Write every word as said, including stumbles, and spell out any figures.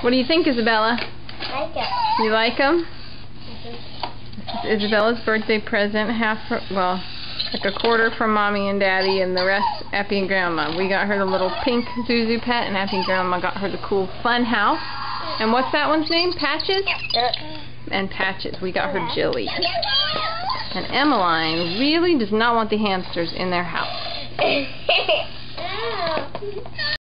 What do you think, Isabella? I like it. You like them? This is Isabella's birthday present. Half, for, well, like a quarter from Mommy and Daddy, and the rest Appy and Grandma. We got her the little pink Zuzu pet, and Appy and Grandma got her the cool fun house. And what's that one's name? Patches? And Patches. We got her Jilly. And Emmeline really does not want the hamsters in their house.